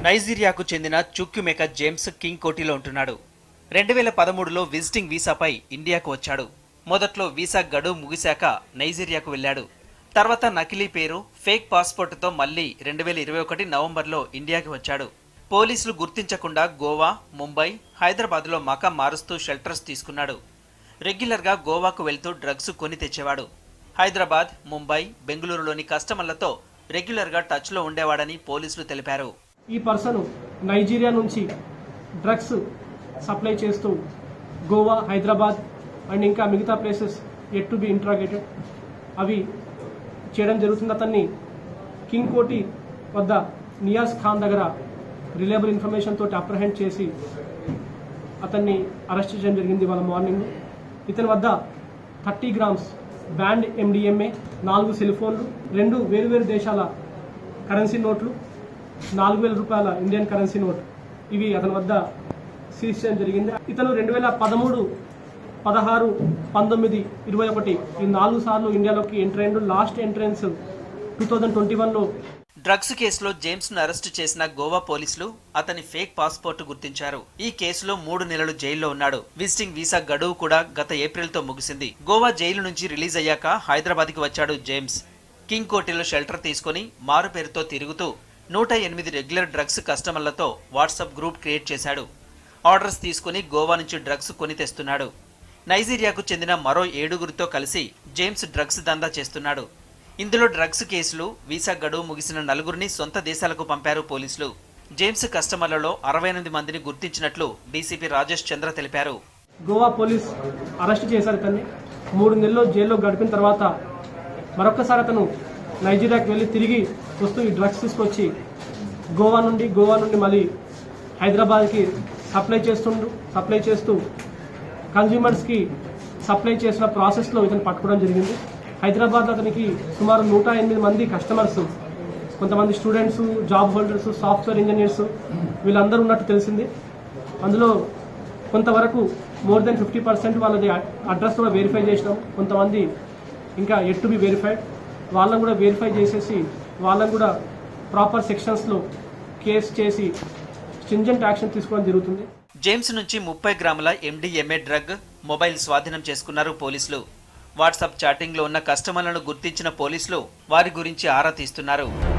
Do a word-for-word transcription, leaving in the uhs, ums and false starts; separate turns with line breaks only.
నైజీరియాకు చెందిన చుక్యుమెక James king కోటిలో ఉంటున్నాడు. రెండు వేల పదమూడులో విజిటింగ్ వీసాపై ఇండియాకు వచ్చాడు. మొదట్లో వీసా గడువు ముగిశాక నైజీరియాకు వెళ్లాడు. తర్వాత నకిలీ పేరు, ఫేక్ పాస్పోర్టుతో మళ్లీ రెండు వేల ఇరవై ఒకటి నవంబర్లో ఇండియాకి వచ్చాడు. పోలీసులు గుర్తించకుండా గోవా, ముంబై, హైదరాబాద్లో మకాం మారుస్తూ షెల్టర్స్ తీసుకున్నాడు. రెగ్యులర్గా గోవాకు వెళ్తూ డ్రగ్స్ కొని తెచ్చేవాడు. హైదరాబాద్, ముంబై, బెంగళూరులోని కస్టమర్లతో రెగ్యులర్గా టచ్లో ఉండేవాడని పోలీసులు తెలిపారు.
ఈ పర్సన్ నైజీరియా నుంచి డ్రగ్స్ సప్లై చేస్తూ గోవా, హైదరాబాద్ అండ్ ఇంకా మిగతా places at to be interrogated అవి చేయడం జరుగుతుంది. అతన్ని కింగ్ కోటి వద్ద నియాజ్ ఖాన్ దగ్గర రిలయబుల్ ఇన్ఫర్మేషన్ తోటి అప్రహెండ్ చేసి అతన్ని అరెస్ట్ చేయడం జరిగింది వాళ్ళ మార్నింగ్. ఇతని వద్ద థర్టీ గ్రామ్స్ బ్యాండ్ ఎండిఎంఏ, నాలుగు సెల్ ఫోన్లు, రెండు వేరువేరు దేశాల కరెన్సీ నోట్లు, నాలుగు వేల రూపాయల ఇండియన్ కరెన్సీ నోట్ ఇవి అతని వద్ద సీజ్ చేయడం జరిగింది. ఇతను రెండు వేల పదమూడు పదహారు పంతొమ్మిది ఇరవై ఒకటి ఈ నాలుగు సార్లు ఇండియాలోకి ఎంటర్ అయ్యిండు. Last entrance two thousand twenty one లో
డ్రగ్స్ కేసులో జేమ్స్ ను అరెస్టు చేసిన గోవా పోలీసులు అతని ఫేక్ పాస్పోర్ట్ గుర్తించారు. ఈ కేసులో మూడు నెలలు జైల్లో ఉన్నాడు. విజిటింగ్ వీసా గడువు కూడా గత ఏప్రిల్ తో ముగిసింది. గోవా జైలు నుంచి రిలీజ్ అయ్యాక హైదరాబాద్ కి వచ్చాడు జేమ్స్. కింగ్ కోటిలో షెల్టర్ తీసుకుని మారు పేరుతో తిరుగుతూ నూట ఎనిమిది రెగ్యులర్ డ్రగ్స్ కస్టమర్లతో వాట్సాప్ గ్రూప్ క్రియేట్ చేశాడు. ఆర్డర్స్ తీసుకుని గోవా నుంచి డ్రగ్స్ కొని తెస్తున్నాడు. నైజీరియాకు చెందిన మరో ఏడుగురితో కలిసి జేమ్స్ డ్రగ్స్ దందా చేస్తున్నాడు. ఇందులో డ్రగ్స్ కేసులు, వీసా గడువు ముగిసిన నలుగురిని సొంత దేశాలకు పంపారు పోలీసులు. జేమ్స్ కస్టమర్లలో అరవై ఎనిమిది మందిని గుర్తించినట్లు డీసీపీ రాజేష్ చంద్ర తెలిపారు.
గోవా పోలీస్ అరెస్ట్ చేశారు. ఇతన్ని మూడు నెలలు జైల్లో గడిపిన తర్వాత మరొకసారి అతను నైజీరియాకి వెళ్ళి తిరిగి వస్తూ ఈ డ్రగ్స్ తీసుకొచ్చి గోవా నుండి గోవా నుండి మళ్ళీ హైదరాబాద్కి సప్లై చేస్తుండు. సప్లై చేస్తూ కన్జ్యూమర్స్కి సప్లై చేసిన ప్రాసెస్లో ఇతను పట్టుకోవడం జరిగింది. హైదరాబాద్లో అతనికి సుమారు నూట ఎనిమిది మంది కస్టమర్స్, కొంతమంది students, job holders, software engineers వీళ్ళందరూ ఉన్నట్టు తెలిసింది. అందులో కొంతవరకు మోర్ దెన్ ఫిఫ్టీ పర్సెంట్ వాళ్ళది అడ్రస్ కూడా వెరిఫై చేసినాం. కొంతమంది ఇంకా ఎట్ టు బి వెరిఫైడ్, వాళ్ళని కూడా వెరిఫై చేసేసి వాళ్ళని కూడా ప్రాపర్ సెక్షన్స్లో కేసు చేసి స్ట్రింజెంట్ యాక్షన్ తీసుకోవడం జరుగుతుంది.
జేమ్స్ నుంచి ముప్పై గ్రాముల ఎండిఎంఏ డ్రగ్, మొబైల్ స్వాధీనం చేసుకున్నారు పోలీసులు. వాట్సాప్ చాటింగ్ లో ఉన్న కస్టమర్లను గుర్తించిన పోలీసులు వారి గురించి ఆరా తీస్తున్నారు.